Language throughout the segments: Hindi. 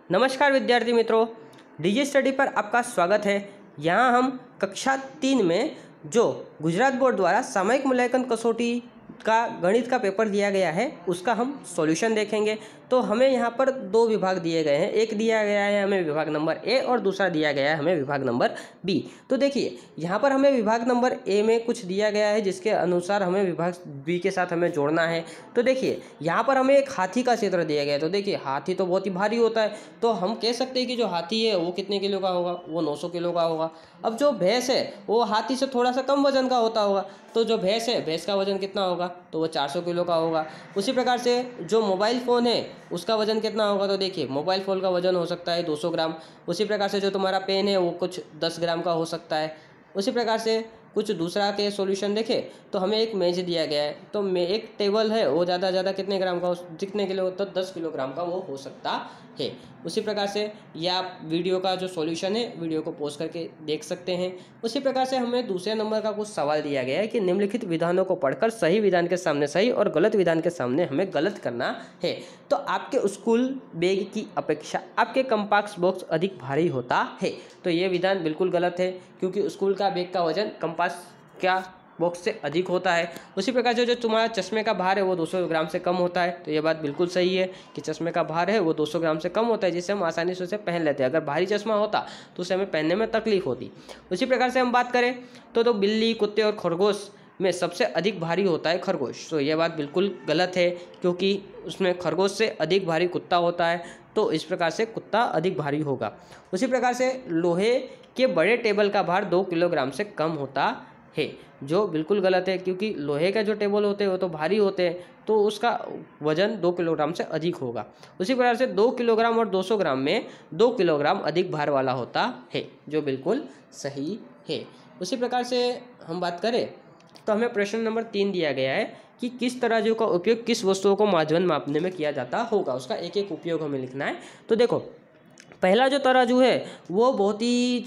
नमस्कार विद्यार्थी मित्रों, डीजी स्टडी पर आपका स्वागत है। यहाँ हम कक्षा 3 में जो गुजरात बोर्ड द्वारा सामयिक मूल्यांकन कसौटी का गणित का पेपर दिया गया है उसका हम सॉल्यूशन देखेंगे। तो हमें यहाँ पर दो विभाग दिए गए हैं, एक दिया गया है हमें विभाग नंबर ए और दूसरा दिया गया है हमें विभाग नंबर बी। तो देखिए यहाँ पर हमें विभाग नंबर ए में कुछ दिया गया है जिसके अनुसार हमें विभाग बी के साथ हमें जोड़ना है। तो देखिए यहाँ पर हमें एक हाथी का चित्र दिया गया है। तो देखिए हाथी तो बहुत ही भारी होता है, तो हम कह सकते हैं कि जो हाथी है वो कितने किलो का होगा, वो 900 किलो का होगा। अब जो भैंस है वो हाथी से थोड़ा सा कम वजन का होता होगा, तो जो भैंस है भैंस का वजन कितना होगा, तो वो 400 किलो का होगा। उसी प्रकार से जो मोबाइल फ़ोन है उसका वजन कितना होगा, तो देखिए मोबाइल फ़ोन का वजन हो सकता है 200 ग्राम। उसी प्रकार से जो तुम्हारा पेन है वो कुछ 10 ग्राम का हो सकता है। उसी प्रकार से कुछ दूसरा के सॉल्यूशन देखें तो हमें एक मेज दिया गया है, तो में एक टेबल है वो ज़्यादा ज़्यादा कितने ग्राम का, कितने किलो, तो 10 किलोग्राम का वो हो सकता है। उसी प्रकार से या वीडियो का जो सॉल्यूशन है वीडियो को पॉज करके देख सकते हैं। उसी प्रकार से हमें दूसरे नंबर का कुछ सवाल दिया गया है कि निम्नलिखित विधानों को पढ़कर सही विधान के सामने सही और गलत विधान के सामने हमें गलत करना है। तो आपके स्कूल बैग की अपेक्षा आपके कंपास बॉक्स अधिक भारी होता है, तो ये विधान बिल्कुल गलत है क्योंकि स्कूल का बैग का वजन कंपास क्या बॉक्स से अधिक होता है। उसी प्रकार से जो तुम्हारा चश्मे का भार है वो 200 ग्राम से कम होता है, तो ये बात बिल्कुल सही है कि चश्मे का भार है वो 200 ग्राम से कम होता है, जिससे हम आसानी से उसे पहन लेते हैं। अगर भारी चश्मा होता तो उसे हमें पहनने में तकलीफ होती। उसी प्रकार से हम बात करें तो बिल्ली, कुत्ते और खरगोश में सबसे अधिक भारी होता है खरगोश। तो यह बात बिल्कुल गलत है क्योंकि उसमें खरगोश से अधिक भारी कुत्ता होता है, तो इस प्रकार से कुत्ता अधिक भारी होगा। उसी प्रकार से लोहे के बड़े टेबल का भार 2 किलोग्राम से कम होता है, जो बिल्कुल गलत है क्योंकि लोहे का जो टेबल होते हैं वो तो भारी होते हैं, तो उसका वजन 2 किलोग्राम से अधिक होगा। उसी प्रकार से 2 किलोग्राम और 200 ग्राम में 2 किलोग्राम अधिक भार वाला होता है, जो बिल्कुल सही है। उसी प्रकार से हम बात करें तो हमें प्रश्न नंबर 3 दिया गया है कि किस तराजू का उपयोग किस वस्तुओं को वजन मापने में किया जाता होगा, उसका एक एक उपयोग हमें लिखना है। तो देखो पहला जो तराजू है वो बहुत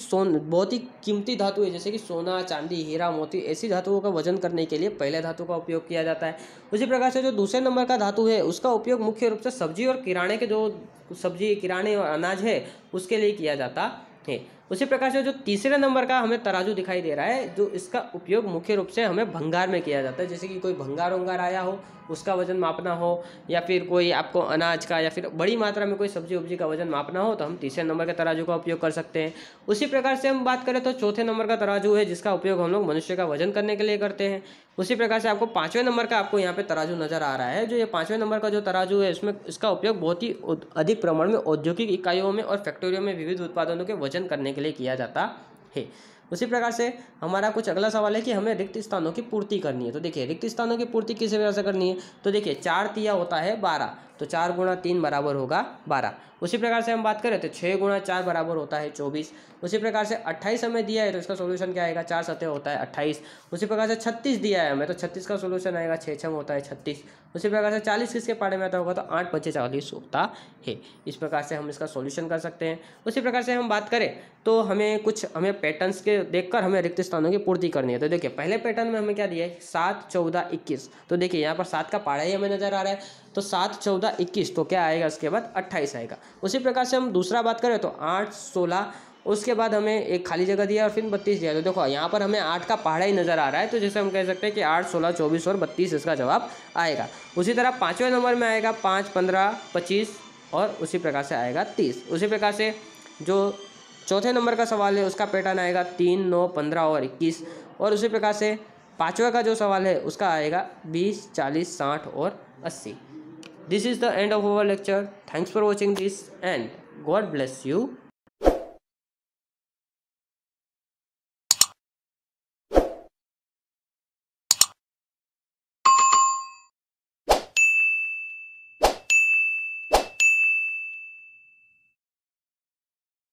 ही कीमती धातु है, जैसे कि सोना, चांदी, हीरा, मोती, ऐसी धातुओं का वजन करने के लिए पहले धातु का उपयोग किया जाता है। उसी प्रकार से जो दूसरे नंबर का धातु है उसका उपयोग मुख्य रूप से सब्जी और किराने और अनाज है उसके लिए किया जाता है। उसी प्रकार से जो तीसरे नंबर का हमें तराजू दिखाई दे रहा है, जो इसका उपयोग मुख्य रूप से हमें भंगार में किया जाता है, जैसे कि कोई भंगार वंगार आया हो उसका वजन मापना हो, या फिर कोई आपको अनाज का या फिर बड़ी मात्रा में कोई सब्जी उब्जी का वजन मापना हो तो हम तीसरे नंबर के तराजू का उपयोग कर सकते हैं। उसी प्रकार से हम बात करें तो चौथे नंबर का तराजू है जिसका उपयोग हम लोग मनुष्य का वजन करने के लिए करते हैं। उसी प्रकार से आपको पाँचवें नंबर का आपको यहाँ पे तराजू नजर आ रहा है, जो ये पाँचवें नंबर का जो तराजू है इसमें इसका उपयोग बहुत ही अधिक प्रमाण में औद्योगिक इकाइयों में और फैक्ट्रियों में विविध उत्पादनों के वजन करने के लिए किया जाता है। उसी प्रकार से हमारा कुछ अगला सवाल है कि हमें रिक्त स्थानों की पूर्ति करनी है। तो देखिए रिक्त स्थानों की पूर्ति किस वजह से करनी है, तो देखिए 4 तिया होता है 12, तो 4 गुणा 3 बराबर होगा 12। उसी प्रकार से हम बात करें तो 6 गुणा 4 बराबर होता है 24। उसी प्रकार से 28 हमें दिया है तो इसका सोल्यूशन क्या आएगा, 4 सतह होता है 28। उसी प्रकार से 36 दिया है हमें तो 36 का सोल्यूशन आएगा 6 छम होता है 36। उसी प्रकार से 40 किसके पाड़े में आता होगा, तो 8 5 40 होता है। इस प्रकार से हम इसका सोल्यूशन कर सकते हैं। उसी प्रकार से हम बात करें तो हमें पैटर्न्स के देखकर हमें रिक्त स्थानों की पूर्ति करनी है। तो देखिए पहले पैटर्न में हमें क्या दिया है, 7 14 21। तो देखिए यहाँ पर 7 का पाड़ा ही हमें नजर आ रहा है, तो 7 14 21, तो क्या आएगा इसके बाद 28 आएगा। उसी प्रकार से हम दूसरा बात करें तो 8 16, उसके बाद हमें एक खाली जगह दिया और फिर 32 दिया। तो देखो यहाँ पर हमें 8 का पहाड़ा ही नजर आ रहा है, तो जैसे हम कह सकते हैं कि 8 16 24 और 32 इसका जवाब आएगा। उसी तरह पाँचवें नंबर में आएगा 5 15 25 और उसी प्रकार से आएगा 30। उसी प्रकार से जो चौथे नंबर का सवाल है उसका पैटर्न आएगा 3 9 15 और 21। और उसी प्रकार से पाँचवें का जो सवाल है उसका आएगा 20 40 60 और 80। This is the end of our lecture. Thanks for watching this and God bless you.